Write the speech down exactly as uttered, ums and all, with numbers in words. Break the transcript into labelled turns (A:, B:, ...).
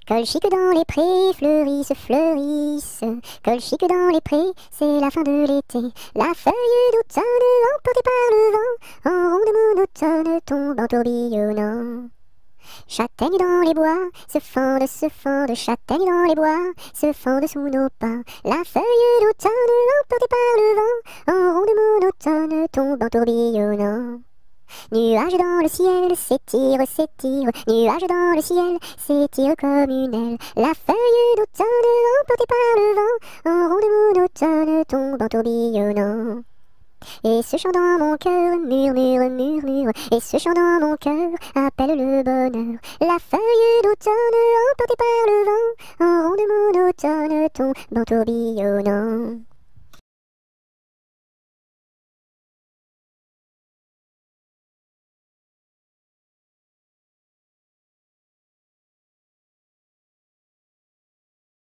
A: Colchique dans les prés, fleurissent, fleurissent. Colchique dans les prés, c'est la fin de l'été. La feuille d'automne, emportée par le vent, en ronde monotone tombe en tourbillonnant. Châtaignes dans les bois, se fendent, se fendent, châtaignes dans les bois, se fendent sous nos pas. La feuille d'automne, emportée par le vent, en ronde monotone tombe en tourbillonnant. Nuages dans le ciel, s'étire, s'étire, nuages dans le ciel, s'étire comme une aile. La feuille d'automne, emportée par le vent, en ronde monotone tombe en tourbillonnant. Et ce chant dans mon cœur murmure, murmure, et ce chant dans mon cœur appelle le bonheur. La feuille d'automne, emportée par le vent, en ronde monotone tombe en tourbillonnant.